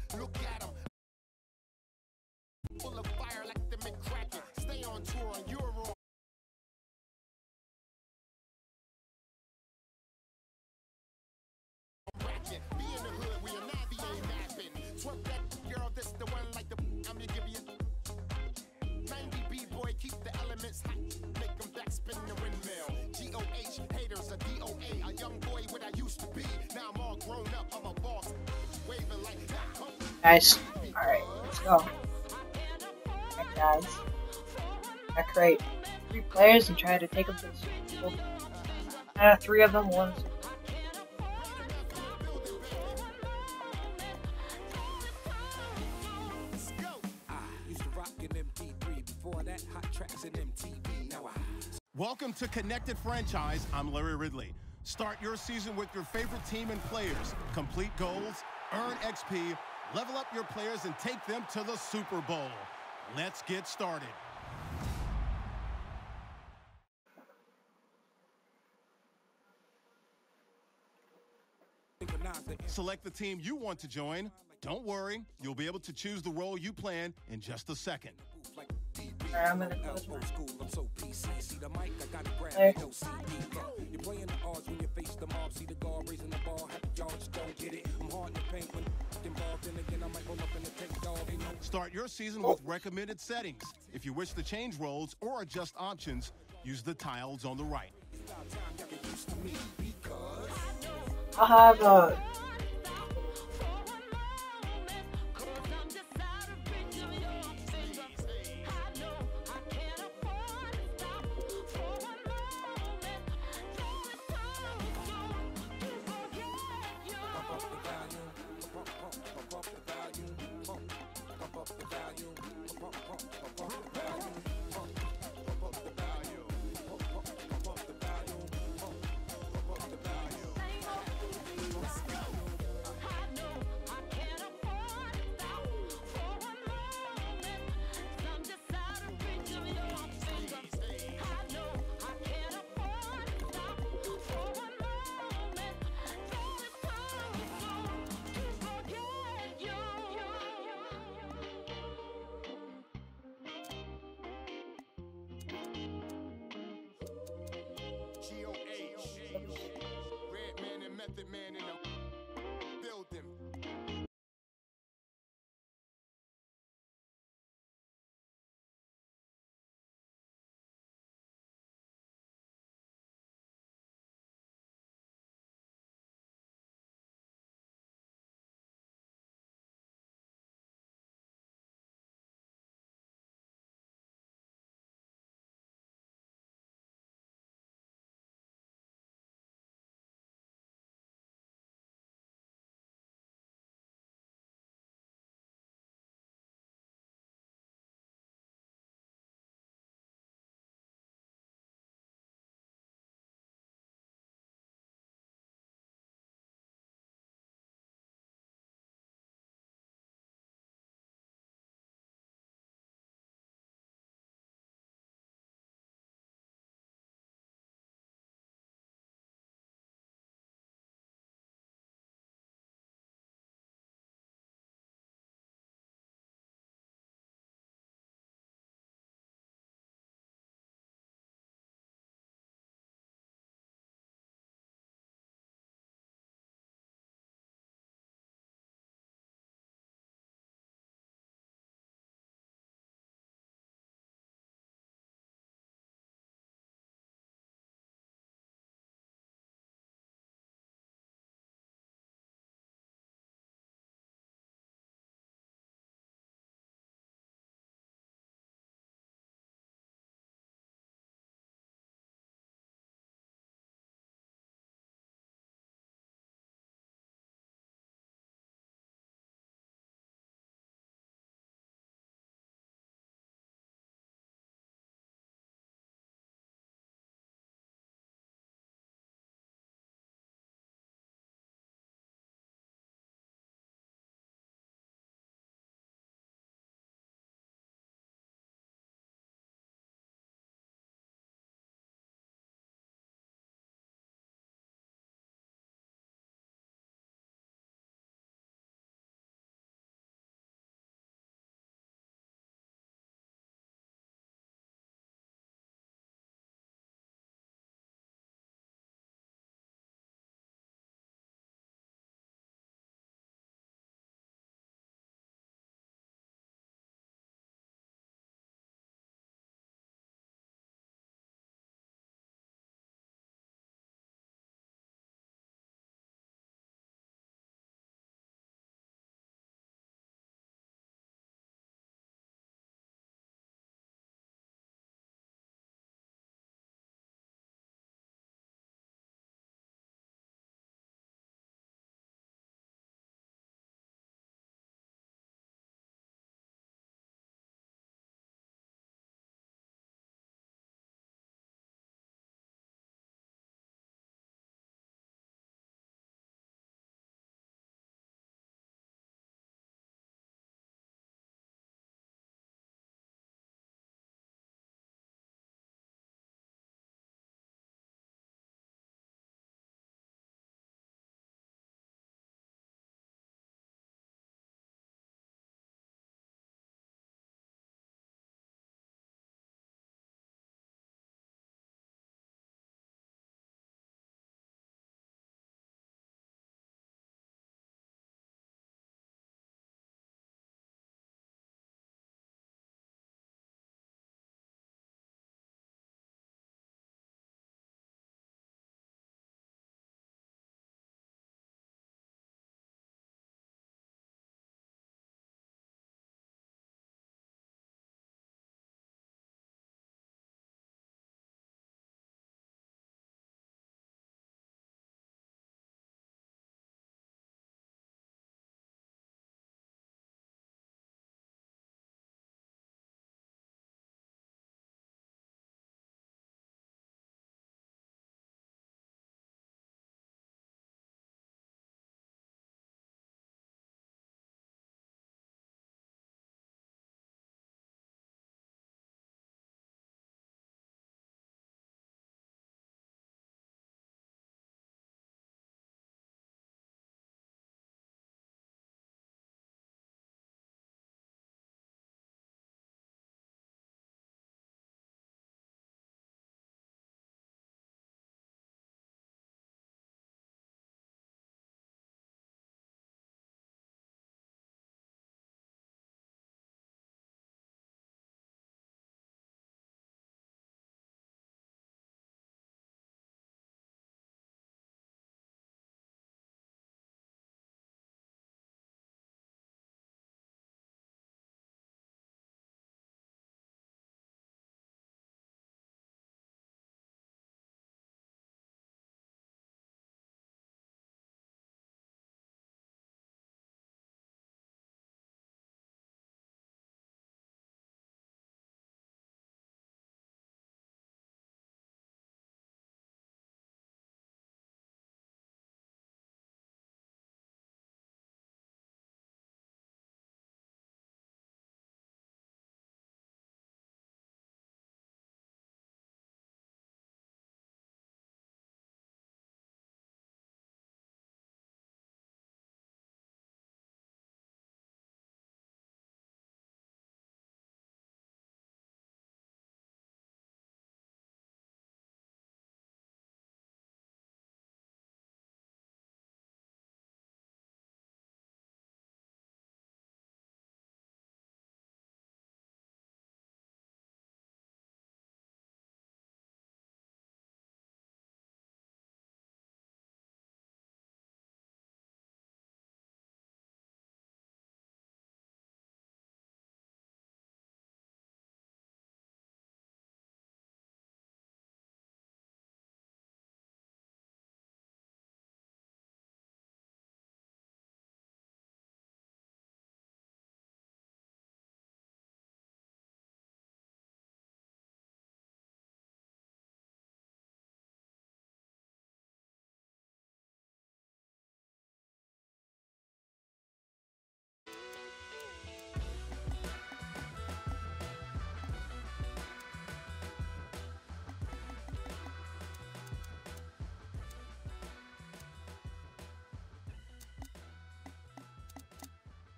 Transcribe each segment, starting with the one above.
Look at them, full of fire like the McCracken. Stay on tour and you're on. Be in the hood, we a Navi ain't napping. Twerk that girl, this the one like the I'm gonna give you 90 B-boy, keep the elements hot. Make them backspin the windmill. G-O-H, haters a D-O-A. A young boy what I used to be. Now I'm all grown up, I'm a boss. Waving like that. Nice. Alright, let's go. Alright guys. I create 3 players and try to take them to the Super Bowl. 3 of them won. Welcome to Connected Franchise. I'm Larry Ridley. Start your season with your favorite team and players. Complete goals, earn XP, level up your players, and take them to the Super Bowl. Let's get started. Select the team you want to join. Don't worry, you'll be able to choose the role you plan in just a second. Alright, I'm gonna close my Start your season with recommended settings. If you wish to change roles or adjust options, use the tiles on the right. I have a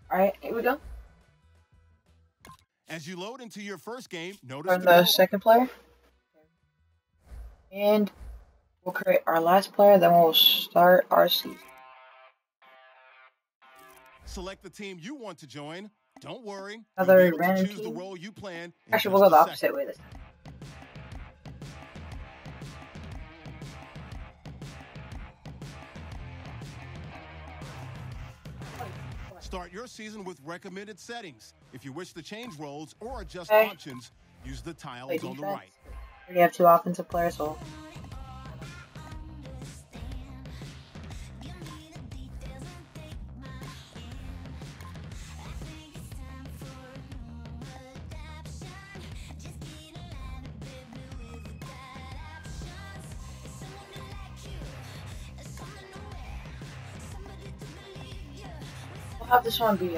Alright, here we go. As you load into your first game, notice From the second player. And we'll create our last player, then we'll start our season. Select the team you want to join. Don't worry. Another You'll be able random to choose team. the role you plan. Actually, we'll go the opposite way this time. Start your season with recommended settings. If you wish to change roles or adjust Okay. options, use the tiles Play on the defense. right. We already have 2 offensive players, so we'll have this one be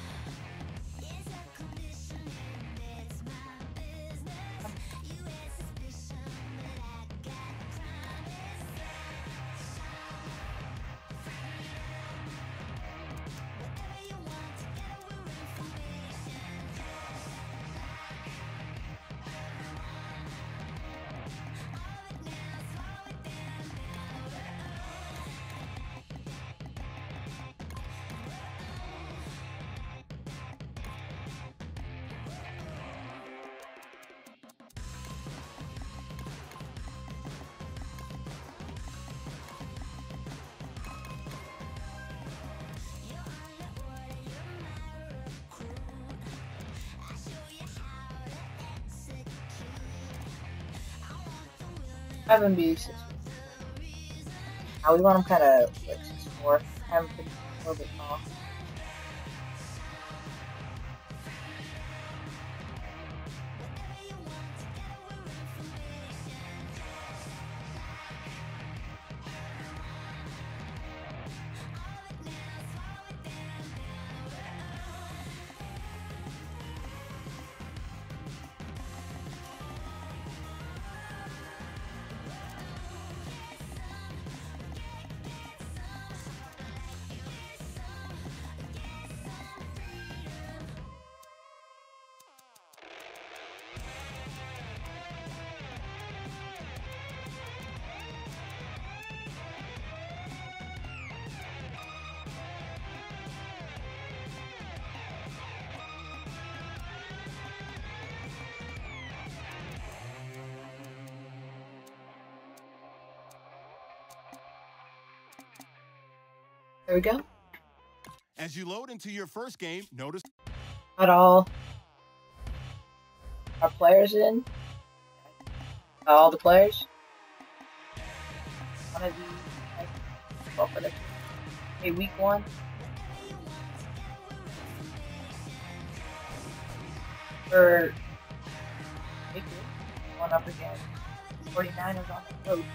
have him be 6. Now we want him kind of like 6'4", have him a little bit tall. There we go. As you load into your first game, notice Got all our players in. All the players. One of these. Well, for the week 1. For week 1 up against 49ers on the road.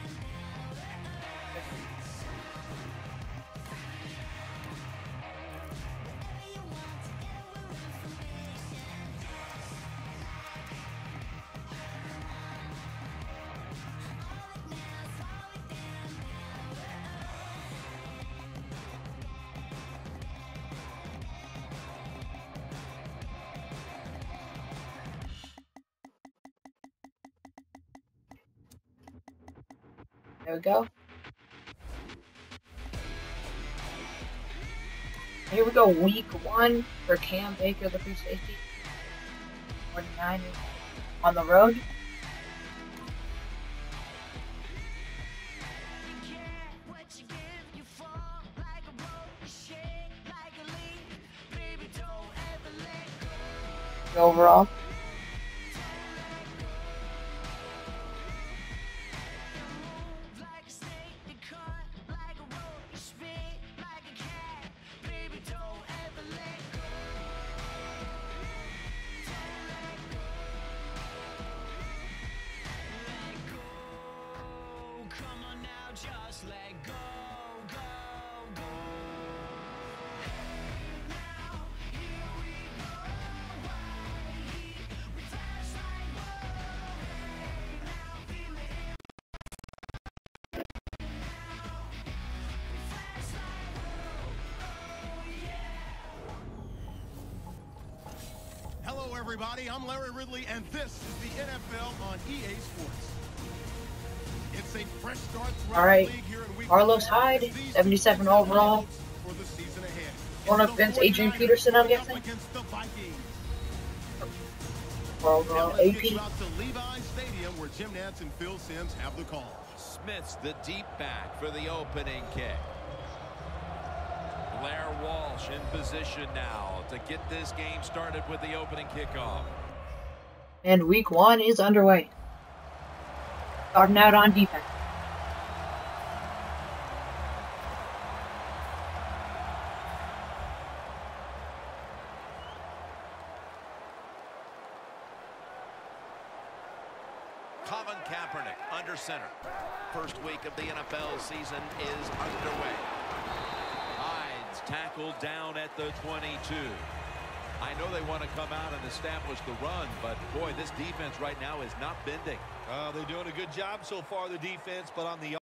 There we go. Here we go, week 1 for Cam Baker, the free safety. 49ers on the road. Overall. Hello, everybody. I'm Larry Ridley, and this is the NFL on EA Sports. It's a fresh start throughout the league here in week Carlos Hyde, 77 overall. for the season ahead. Going up against Adrian Peterson, I'm guessing. Against the Vikings. Overall, Now let's AP. get you out to Levi's Stadium, where Jim Nantz and Phil Simms have the call. Smith's the deep back for the opening kick. Blair Walsh in position now to get this game started with the opening kickoff. And week 1 is underway. Starting out on defense. Colin Kaepernick under center. First week of the NFL season is underway. Hyde's tackled down at the 22. I know they want to come out and establish the run, but boy, this defense right now is not bending. They're doing a good job so far, the defense, but on the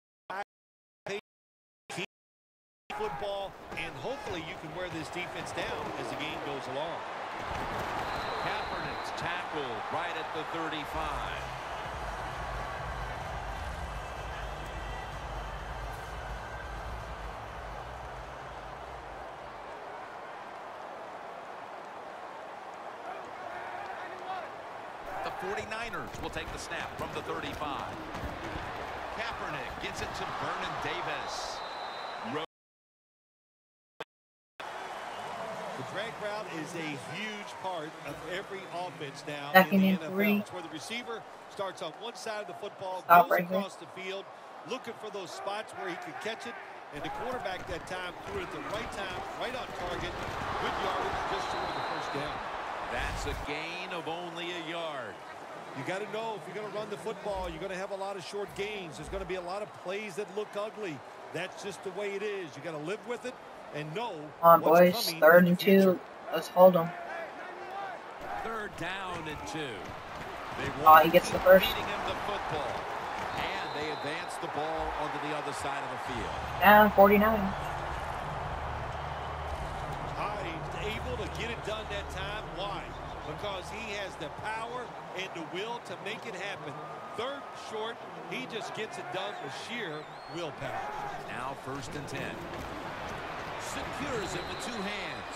football, and hopefully you can wear this defense down as the game goes along. Kaepernick's tackled right at the 35. The 49ers will take the snap from the 35. Kaepernick gets it to Vernon Davis. The drag route is a huge part of every offense now Second in and the NFL. 3. It's where the receiver starts on one side of the football, Stop goes right here. across the field, looking for those spots where he can catch it, and the quarterback that time threw it at the right time, right on target, good yardage, just short of the first down. That's a gain of only a yard. You got to know if you're going to run the football, you're going to have a lot of short gains. There's going to be a lot of plays that look ugly. That's just the way it is. You got to live with it and know. Come on, what's boys. coming 3rd in the and 2. future. Let's hold them. 3rd down and 2. They Oh, he gets the first. feeding him the football, and they advance the ball onto the other side of the field. Down 49. Hyde's able to get it done that time. Why? Because he has the power and the will to make it happen. 3rd short, he just gets it done with sheer willpower. Now 1st and 10. Secures it with 2 hands.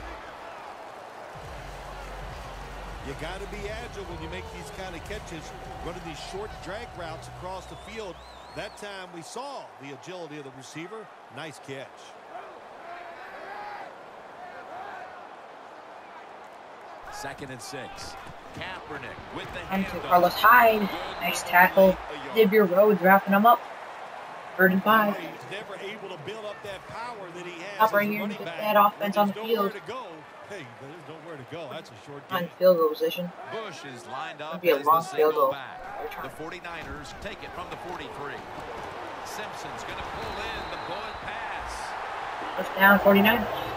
You got to be agile when you make these kind of catches, running these short drag routes across the field. That time we saw the agility of the receiver. Nice catch. Second and 6. Kaepernick with the And to handoff. Carlos Hyde. Nice tackle. Xavier Rhodes wrapping him up. 3rd and 5. He's never able to build up that power that he has. Stop right as a here and running get back. that offense on the There's field. nowhere to go. Hey, there's nowhere to go. That's a short On game. field goal position. Bush is lined up That'd be a as long the field single goal. back. They're The trying. 49ers take it from the 43. Simpson's going to pull in the bullet pass. First down 49.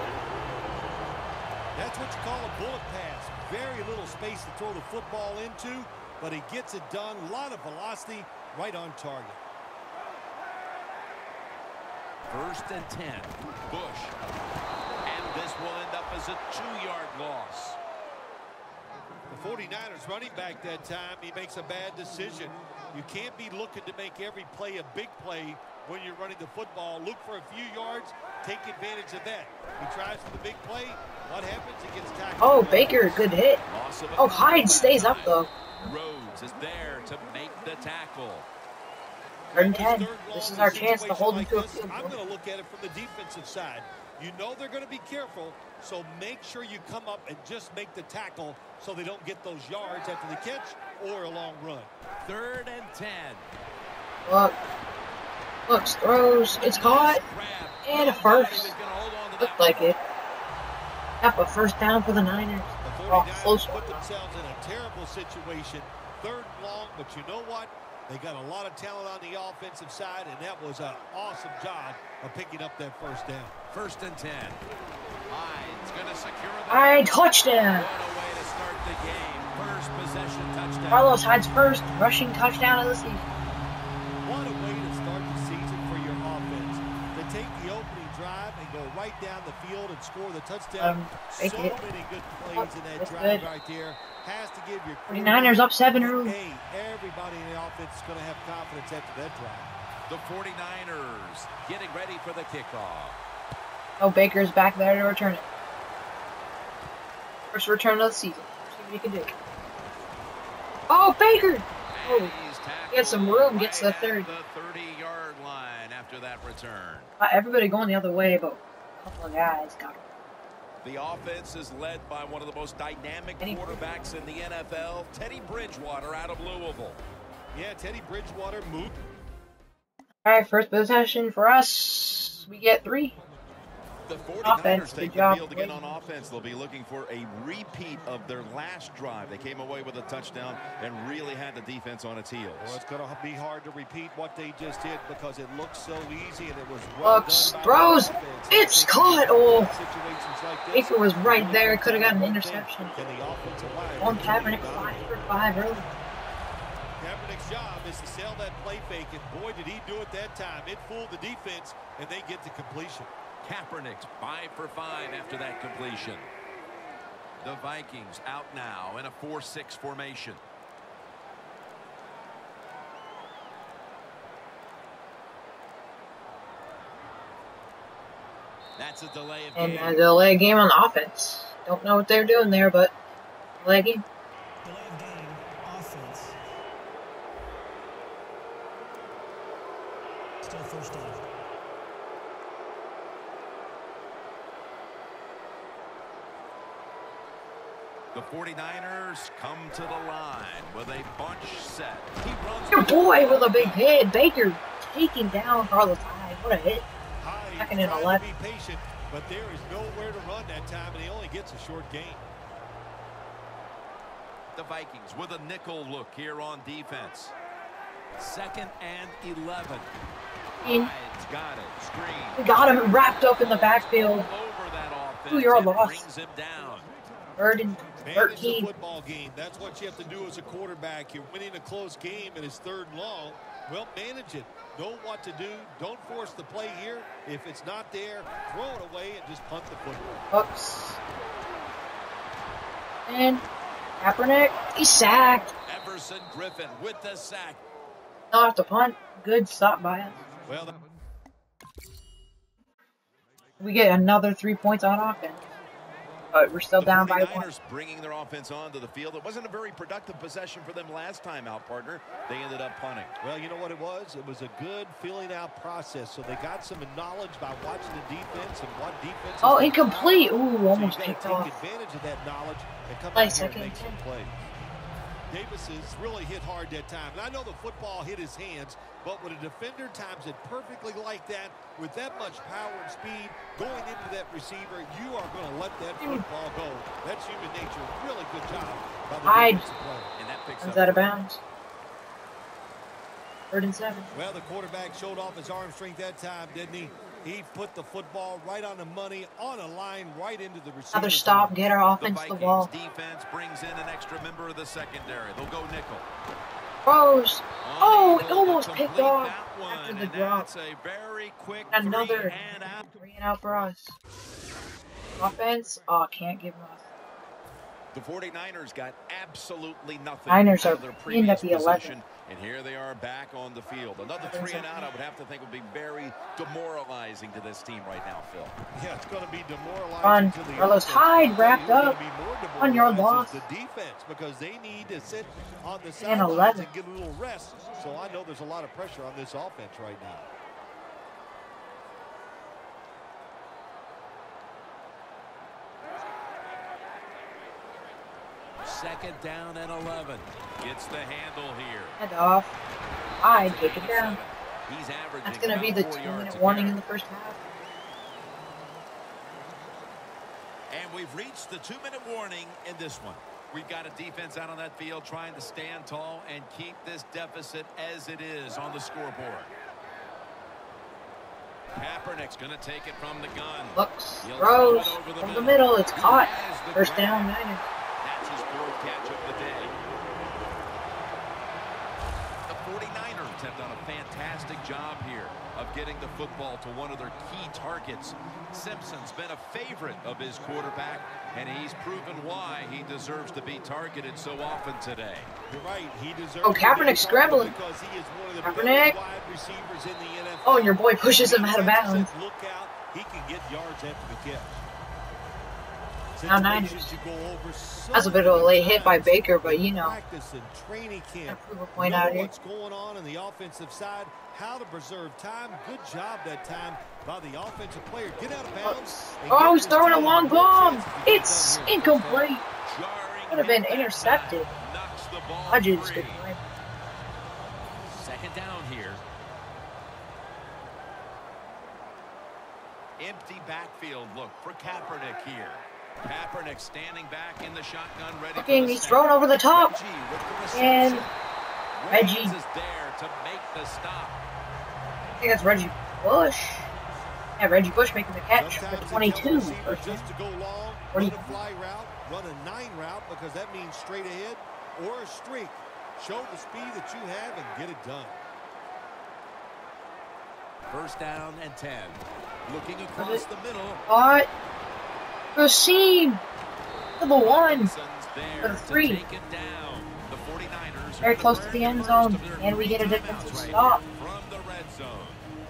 That's what you call a bullet pass. Very little space to throw the football into, but he gets it done. A lot of velocity, right on target. 1st and 10. Bush. And this will end up as a 2-yard loss. The 49ers running back that time, he makes a bad decision. You can't be looking to make every play a big play when you're running the football. Look for a few yards, take advantage of that. He tries for the big play. What happens? He gets tackled. Oh, Baker, good hit. Loss of a Oh, Hyde couple. stays up though. Rhodes is there to make the tackle. 3rd and 10. Third This is long our chance to situation hold him like to a this, field I'm goal. going to look at it from the defensive side. You know they're going to be careful, so make sure you come up and just make the tackle so they don't get those yards after the catch or a long run. 3rd and 10. Look. Looks, throws. It's caught. Grab. And a Nobody first. was gonna hold on to Looked that like one. it. Yep, a first down for the Niners. The Oh, 49ers close put one. themselves in a terrible situation. 3rd and long, but you know what? They got a lot of talent on the offensive side, and that was an awesome job of picking up that first down. 1st and 10. Hyde's going to secure the Hyde, touchdown. What a way to start the game. First possession touchdown. Carlos Hyde's first rushing touchdown of the season. What a way to start the season for your offense. To take the opening drive and go right take down the field and score the touchdown. So many good plays in that drive right there. Has to give your 49ers up 7 early. Hey, everybody in the offense is going to have confidence after that drive. The 49ers getting ready for the kickoff. Oh, Baker's back there to return it. First return of the season. See what he can do. Oh, Baker! Oh, he had some room, gets the third. The 30-yard line after that return. Everybody going the other way, but a couple of guys got him. The offense is led by one of the most dynamic quarterbacks in the NFL, Teddy Bridgewater out of Louisville. Yeah, Teddy Bridgewater moved. All right, first possession for us. We get 3. The 49ers Offense, take good the job, field again on offense. They'll be looking for a repeat of their last drive. They came away with a touchdown and really had the defense on its heels. Well, it's going to be hard to repeat what they just did because it looks so easy and it was well Looks, done by throws, the offense. it's caught. Oh, Situations like this, Baker was right there. Could have gotten an interception. Can the offensive line On Kaepernick, 5 for 5 early. Kaepernick's job is to sell that play fake, and boy, did he do it that time. It fooled the defense, and they get to completion. Kaepernick's 5 for 5 after that completion. The Vikings out now in a 4-6 formation. That's a delay of game. And a delay game on offense. Don't know what they're doing there, but delay game. Delay of game, offense. Still first down. The 49ers come to the line with a bunch set. He runs. Your boy with a big hit. Baker taking down Carlos Hyde. What a hit. Hyde Second and trying 11. to be patient, but there is nowhere to run that time, and he only gets a short gain. The Vikings with a nickel look here on defense. 2nd and 11. Hyde's got it. Screen. We got him wrapped up in the backfield. Over that offense. 2-yard and loss. brings him down. 3rd and Manage the 13. football game. That's what you have to do as a quarterback. You're winning a close game and it's 3rd and long. Well, manage it. Know what to do. Don't force the play here. If it's not there, throw it away and just punt the football. Oops. And Kaepernick, he's sacked. Everson Griffin with the sack. They'll have to punt. Good stop by us. Well, We get another 3 points on offense. But we're still The down by 1. 49ers bringing their offense onto the field. It wasn't a very productive possession for them last time out, partner. They ended up punting. well, you know what it was? It was a good filling out process. So they got some knowledge by watching the defense and what defense. Oh, incomplete. Ooh, So almost you picked gotta off. take advantage of that knowledge and come Play out here and second make some and 10. plays. Davis has really hit hard that time. And I know the football hit his hands, but when a defender times it perfectly like that, with that much power and speed going into that receiver, you are going to let that football go. That's human nature. Really good job by the Hyde. defensive player. And that picks Comes up out of bounds. 3rd and 7. Well, the quarterback showed off his arm strength that time, didn't he? He put the football right on the money, on a line, right into the receiver. Another stop. Get our the offense to the Vikings ball. defense brings in an extra member of the secondary. They'll go nickel. Throws. Oh, it Unable to almost picked complete off that one, after the and drop. that's a very quick Another 3 and out. 3 and out for us. Offense. Oh, can't give us. The 49ers got absolutely nothing Niners out are of their pinned at previous the 11. possession, and here they are back on the field. Another 3 and out, I would have to think, would be very demoralizing to this team right now, Phil. Yeah, it's going to be demoralizing Run. to the Carlos offense. Hyde wrapped It's gonna up. be more 1-yard demoralizing loss. to the defense because they need to sit on the And sidelines 11. and get a little rest. So I know there's a lot of pressure on this offense right now. Second down and 11. Gets the handle here. Head off. Hyde, take it down. He's averaging That's going to be the about 4 yards 2-minute a warning carry. in the first half. And we've reached the 2-minute warning in this one. We've got a defense out on that field trying to stand tall and keep this deficit as it is on the scoreboard. Kaepernick's going to take it from the gun. Looks, He'll throws throw it over from the middle. It's He caught. has the First ground. down, Niners. That's his 4th catch of the day. The 49ers have done a fantastic job here of getting the football to one of their key targets. Simpson's been a favorite of his quarterback, and he's proven why he deserves to be targeted so often today. You're right. He deserves. Oh, Kaepernick scrambling. Because he is one of the Kaepernick. better wide receivers in the NFL. Oh, and your boy pushes him out of bounds. Look out. He can get yards after the catch. Now Niners. That's a bit of a late hit by Baker, but you know. Prove a point out here. What's going on the offensive side, how to preserve time. Good job that time by the offensive player. Get out of bounds. Oh, he's throwing a long bomb. It's incomplete. Could have been intercepted. Hodges, good play. Second down here. Empty backfield look for Kaepernick here. Kaepernick standing back in the shotgun, ready. Looking, he's thrown over the top, and Reggie is there to make the stop. I think that's Reggie Bush. Yeah, Reggie Bush making the catch for 22. Just to go long, run a fly route, run a 9 route because that means straight ahead or a streak. Show the speed that you have and get it done. First down and 10. Looking across the middle. What? The seam to the 1, to the 3. Very close to the end zone, and we get a defensive stop. From the red zone.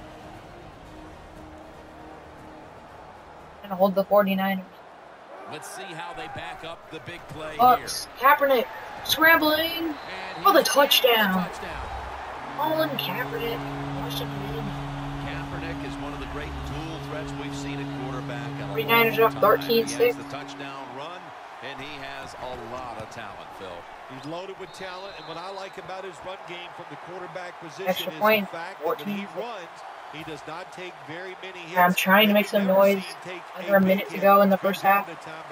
Gonna hold the 49ers. Let's see how they back up the big play Bucks, Kaepernick, scrambling for the touchdown. Colin Kaepernick, Washington. Kaepernick is one of the great dual threats we've seen at quarterback. 49ers up 13-6. He has the touchdown run, and he has a lot of talent, Phil. He's loaded with talent, and what I like about his run game from the quarterback position Extra is point, the fact that when he runs, he does not take very many hits. I'm trying to make some noise. Under a minute to go in the first half.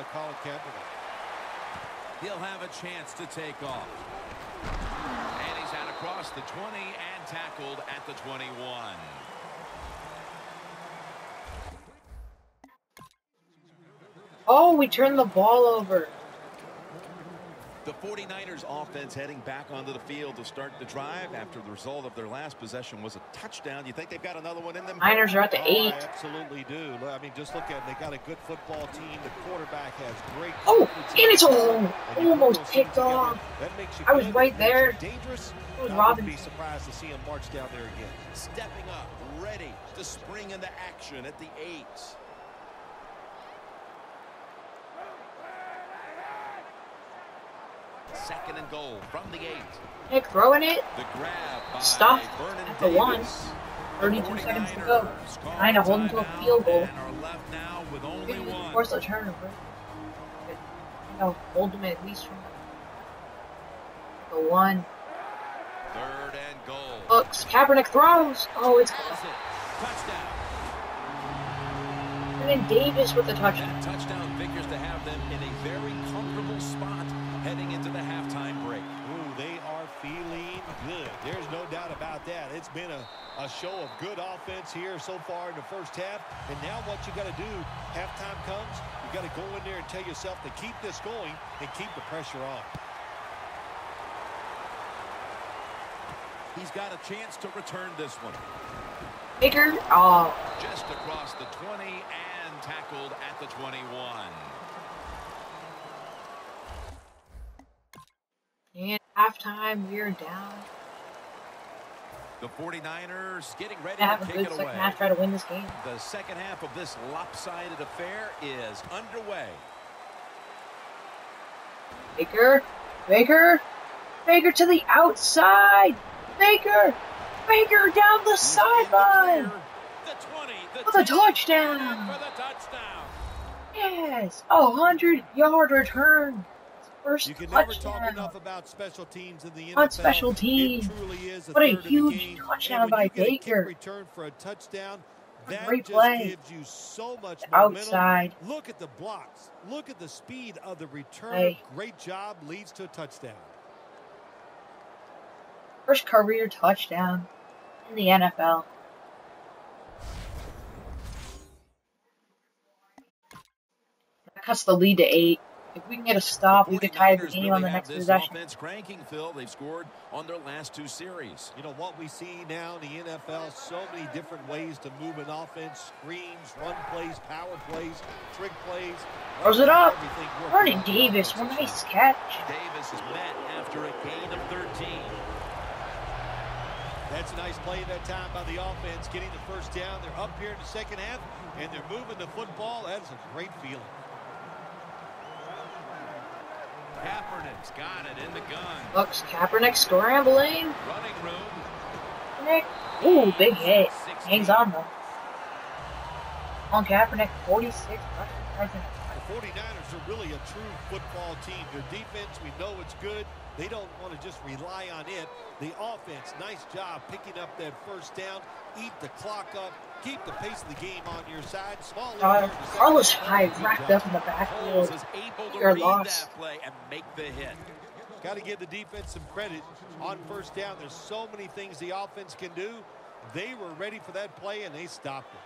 He'll have a chance to take off. And he's out across the 20 and tackled at the 21. Oh, we turned the ball over. The 49ers offense heading back onto the field to start the drive after the result of their last possession was a touchdown. You think they've got another one in them? Niners are at the 8. I absolutely do. I mean, just look at it. They got a good football team. The quarterback has great. Oh, and it's almost picked off. I was right there. Dangerous. It was I Robinson. wouldn't be surprised to see him march down there again. Stepping up, ready to spring into action at the 8. Second and goal from the 8. Nick throwing it. The grab by Stop Vernon at the 1. Davis. 32 seconds to go. Trying to hold him to a field goal. And are left now with only Maybe we can one. force a turnover. Hold him at least from the 1. Third and goal. Bucks, Kaepernick throws. Oh, it's Has it. Touchdown. and then Davis with the touchdown. That touchdown figures to have them in a very comfortable spot heading into the halftime break. Ooh, they are feeling good. There's no doubt about that. It's been a show of good offense here so far in the first half. And now what you got to do, halftime comes, you got to go in there and tell yourself to keep this going and keep the pressure on. He's got a chance to return this one. Baker, oh, Just across the 20 and tackled at the 21. and halftime, we're down. The 49ers getting ready Have to a kick good it second away. half, try to win this game. The second half of this lopsided affair is underway. Baker, Baker to the outside. Baker down the sideline. The 20, the For the 10, touchdown. for the touchdown. Yes, a 100-yard return. First You can never talk touchdown. enough about special teams in the NFL. On special teams. It truly is What a third of the huge game. touchdown And when by you get a Baker. kick return for a touchdown, that great just play. gives you so much The momentum. outside. Look at the blocks. Look at the speed of the return. Play. Great job. Leads to a touchdown. First career touchdown in the NFL. That cuts the lead to 8. If we can get a stop, we could tie the 49ers game really on the have next this possession. offense cranking, Phil. They've scored on their last 2 series. You know what we see now in the NFL, so many different ways to move an offense, screens, run plays, power plays, trick plays. Throws it up. Everything working Vernon on the Davis, offensive what a nice side. catch. Davis is met after a gain of 13. That's a nice play that time by the offense, getting the first down. They're up here in the second half, and they're moving the football. That is a great feeling. Kaepernick's got it in the gun. Looks Kaepernick scrambling. Running room. Kaepernick. Ooh, big hit. Hangs on though. On Kaepernick, 46 rushing yards. The 49ers are really a true football team. Their defense, we know it's good. They don't want to just rely on it. The offense, nice job picking up that first down. Eat the clock up. Keep the pace of the game on your side. Small Carlos Hyde wrapped up in the backfield. Foles is able to Your read loss. that play and make the hit. Got to give the defense some credit on first down. There's so many things the offense can do. They were ready for that play, and they stopped it.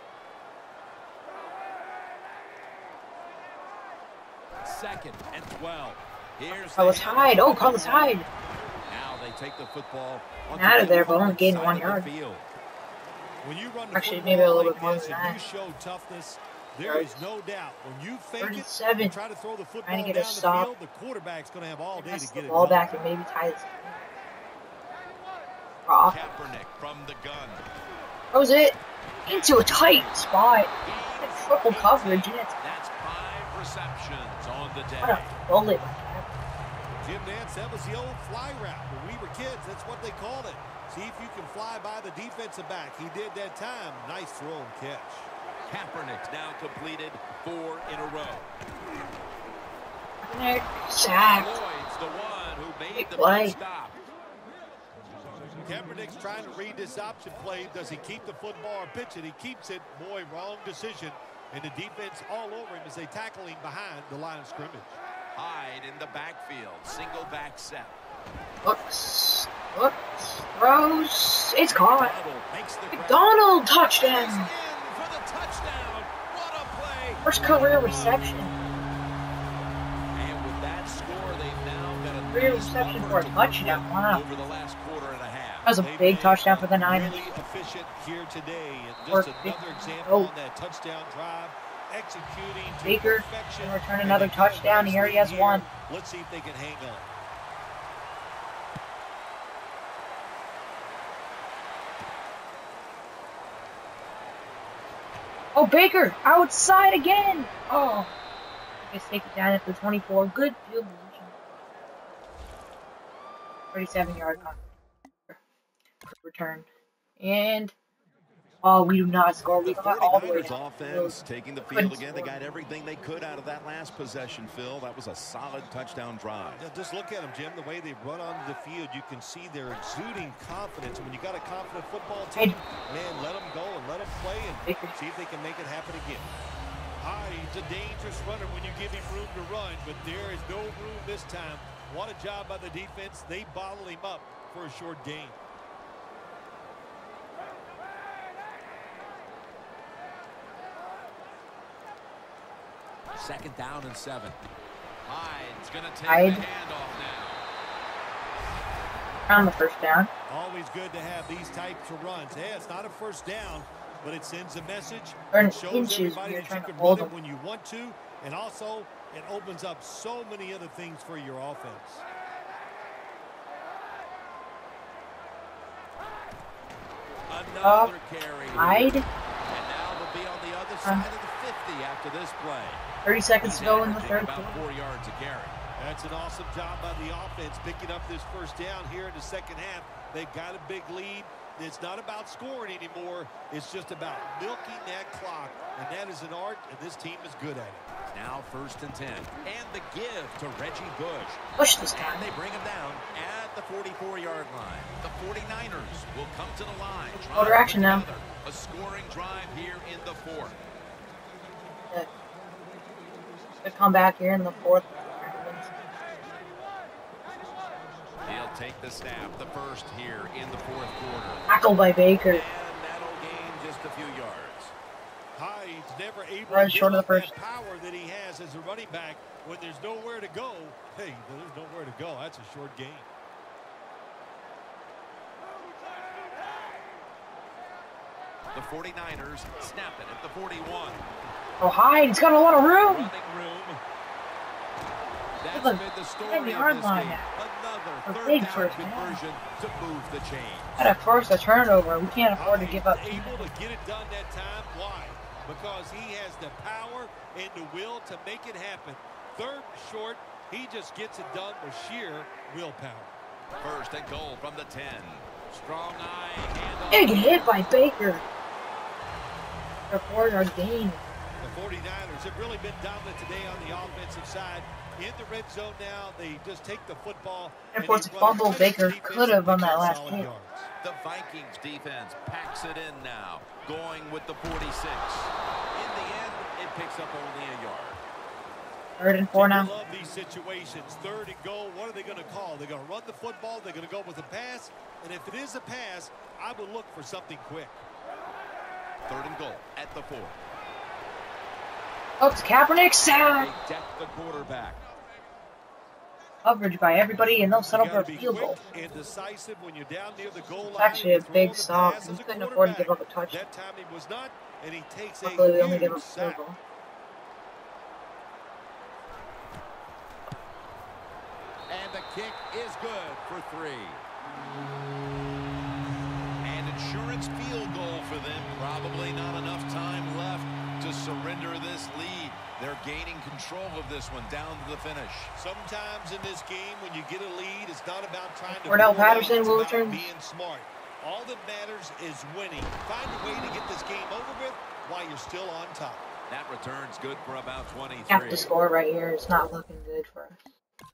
Second and 12. Here's Carlos the Hyde. Oh, Carlos Hyde. Now they take the football Out of there, but only only gained 1 yard. When you run the Actually, football maybe a little like bit more this than and that. you show toughness, there is no doubt. When you fake it 37. and try to throw the football Trying to down get a the stop. field, the quarterback's going to have all day Pass to the get it ball done. back and maybe tie this. Off. Kaepernick from the gun. Throws it into a tight spot. Triple coverage, and it's That's 5 receptions on the what a day. bullet. Jim Nantz, that was the old fly route. When we were kids, that's what they called it. See if you can fly by the defensive back. He did that time. Nice throw and catch. Kaepernick's now completed 4 in a row. Sacked. Lloyd's the one who made Big the play. big stop. Kaepernick's trying to read this option play. Does he keep the football or pitch it? He keeps it. Boy, wrong decision. And the defense all over him as they tackle him behind the line of scrimmage. Hyde in the backfield. Single back set. Looks, throws. It's caught. McDonald makes the grab. McDonald He's touchdown. in for the touchdown. What a play. First career reception. And with that score, they've now got a Career nice reception bumper for a to touchdown. work with Wow. over the last quarter and a half. That was a They've big been touchdown for the Niners. Really efficient here today. And Or just big- another example oh. on that touchdown drive. Executing to Baker perfection. can return And another they got a touchdown. nice He already lead has here. 1. Let's see if they can hang on. Oh, Baker outside again. Oh, I guess take it down at the 24. Good field position. 37-yard return. And we do not score. We The got all the way 49ers down. offense taking the Couldn't field again. They score. got everything they could out of that last possession, Phil. That was a solid touchdown drive. Yeah, just look at them, Jim. The way they run onto the field, you can see they're exuding confidence. When you got a confident football team, man, let them go and let them play and Baker. see if they can make it happen again. Hyde's a dangerous runner when you give him room to run, but there is no room this time. What a job by the defense. They bottle him up for a short gain. Second down and 7. Hyde's going to take Hyde. the handoff now. On the first down. Always good to have these types of runs. Hey, it's not a first down, but it sends a message. Turn It shows inches everybody when you're that you trying to can hold run it them. when you want to, and also it opens up so many other things for your offense. Another carry. Hyde. And now they'll be on the other side of the 50 after this play. 30 seconds He's to go in the averaging third about quarter. 4 yards a carry. That's an awesome job by the offense, picking up this first down here in the second half. They've got a big lead. It's not about scoring anymore. It's just about milking that clock, and that is an art, and this team is good at it. Now first and 10. And the give to Reggie Bush. Push this time. And they bring him down at the 44-yard line. The 49ers will come to the line. Quarter trying to action put now. together a scoring drive here in the fourth. Good comeback here in the fourth. He'll take the snap, the first here in the fourth quarter. Tackled by Baker. And that'll gain just a few yards. Hyde's never able Right to short build of the up first. that power that he has as a running back when there's nowhere to go. Hey, there's nowhere to go. That's a short game. The 49ers snap it at the 41. Oh, Hyde's got a lot of room. Running room. That's Look, been the look story at of the this yard game. line now. A Another big third down first down. conversion to move the chain. Gotta force a turnover. We can't afford to give up. Able to get it done that time. Why? Because he has the power and the will to make it happen. Third and short, he just gets it done with sheer willpower. First and goal from the 10. Strong eye, handoff. Big hit by Baker. The 4-yard gain. The 49ers have really been dominant today on the offensive side. In the red zone now, they just take the football. And for the fumble, Baker could have on that last hit. The Vikings defense packs it in now, going with the 46. In the end, it picks up only a yard. 3rd and 4 I now. love these situations. 3rd and goal. What are they going to call? They're going to run the football. They're going to go with a pass. And if it is a pass, I would look for something quick. 3rd and goal at the 4. Oh, it's Kaepernick sack. They deck the quarterback. Coverage by everybody, and they'll settle You for a gotta be field goal. quick and decisive when you're down near the goal line. It's actually a Throw big the stop. pass He as a couldn't afford to give up a quarterback. touchdown. That time he was not, and he takes Luckily, we a only give up huge a field sack. goal. And the kick is good for 3. And insurance field goal for them. Probably not enough time left to surrender this lead. They're gaining control of this one down to the finish. Sometimes in this game, when you get a lead, it's not about trying to Cordell pull it out, Patterson it's will about return. being smart. All that matters is winning. Find a way to get this game over with while you're still on top. That return's good for about 23. Have to score right here. It's not looking good for us.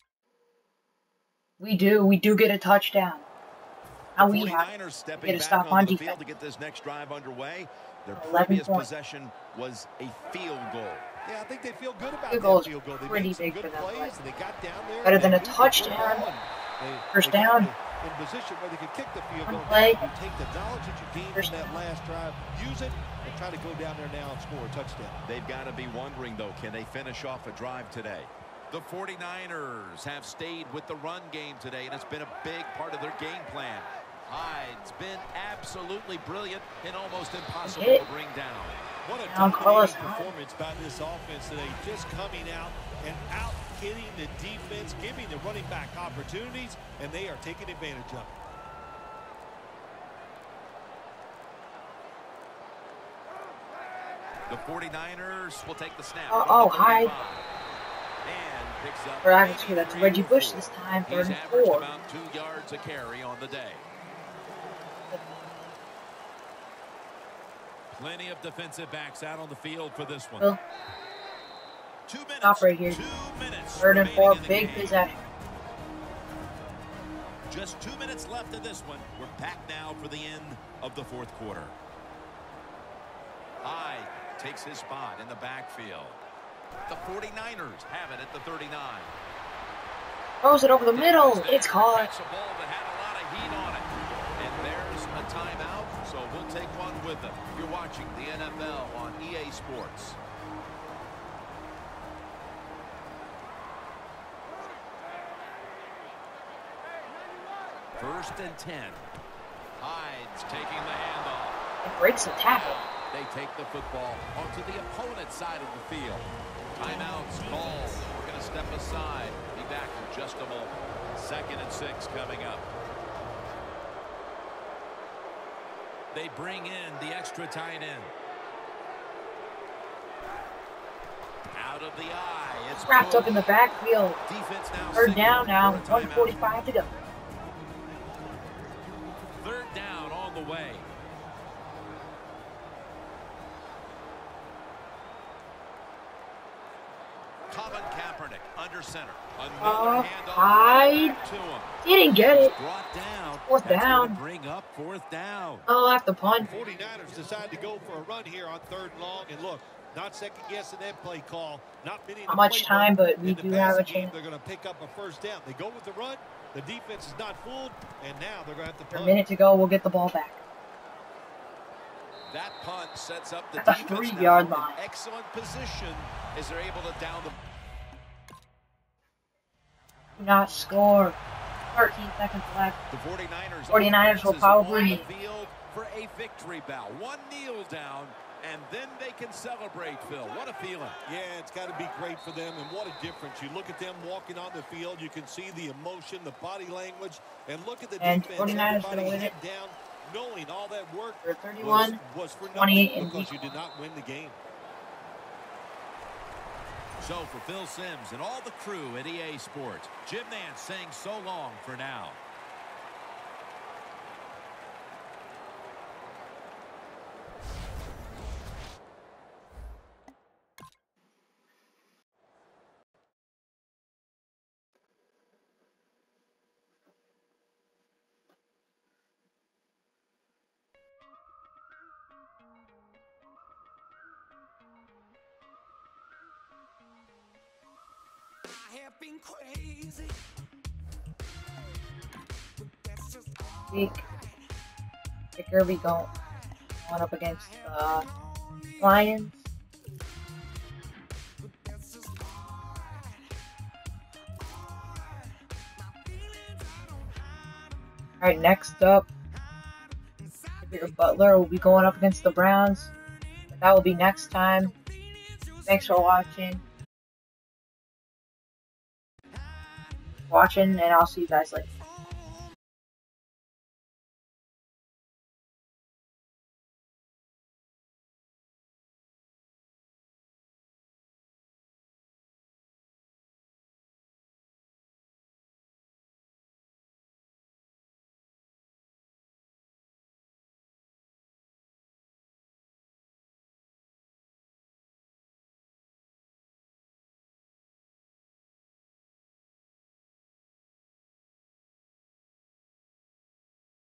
We do get a touchdown. Now we have 49ers stepping get a back stop on on the field defense. to get this next drive underway. Their 11 previous points. possession was a field goal. Yeah, I think they feel good about Field that goal is field goal. They pretty made some big good for them, plays, but and they got down there. better than they a moved the touchdown. football, and First they got down. in position where they could kick the field goal. Play. You take the knowledge that you gained First from that down. last drive, use it, and try to go down there now and score a touchdown. They've got to be wondering, though, can they finish off a drive today? The 49ers have stayed with the run game today, and it's been a big part of their game plan. Hyde's been absolutely brilliant and almost impossible to bring down. What a Now Carlos dominating performance by this offense today. Just coming out and out-hitting the defense, giving the running back opportunities, and they are taking advantage of it. The 49ers will take the snap. Oh, Hyde. And picks up. Or actually, that's Reggie Bush this time. 3rd He's and averaged 4. about 2 yards a carry on the day. Plenty of defensive backs out on the field for this one. Well, 2 minutes. stop right here. 2 minutes. 3rd and 4. remaining in the Big game. possession. Just 2 minutes left in this one. We're back now for the end of the 4th quarter. Hyde takes his spot in the backfield. The 49ers have it at the 39. Throws it over the middle. It's caught. That's a ball that had a lot of heat on it. And there's a timeout, so we'll take one with them. You're watching the NFL on EA Sports. First and 10. Hyde's taking the handoff. It breaks the tackle. They take the football onto the opponent's side of the field. Timeouts called. We're going to step aside. Be back in just a moment. 2nd and 6 coming up. They bring in the extra tight end. Out of the eye. It's Wrapped up in the backfield. Defense now 3rd down now. signaling for a timeout. 1:45 to go. 3rd down on the way. Colin Kaepernick under center. Another handoff Hyde. back to him. Didn't get it. Brought down. 4th That's down. gonna bring up 4th down. I'll have to punt. 49ers decide to go for a run here on 3rd and long, and look, not second guessing that play call. Not many. Not much time, but we do have a chance. They're going to pick up a 1st down. They go with the run. The defense is not fooled, and now they're going to have to A punt. minute to go. We'll get the ball back. That punt sets up the At the defense 3-yard now line. in excellent position as they're able to down the. Do not score. 13 seconds left. The 49ers, 49ers will probably on the field for a victory bow. One kneel down, and then they can celebrate, Phil. What a feeling. Yeah, it's got to be great for them, and what a difference. You look at them walking on the field, you can see the emotion, the body language, and look at the And defense. 49ers Everybody gonna win head it. down, knowing all that work For 31, was for 28 nothing and because you did not win the game. So for Phil Simms and all the crew at EA Sports, Jim Nance saying so long for now. week. Kicker be going up against the Lions. Alright, next up, Xavier Butler will be going up against the Browns. But that will be next time. Thanks for watching. And I'll see you guys later.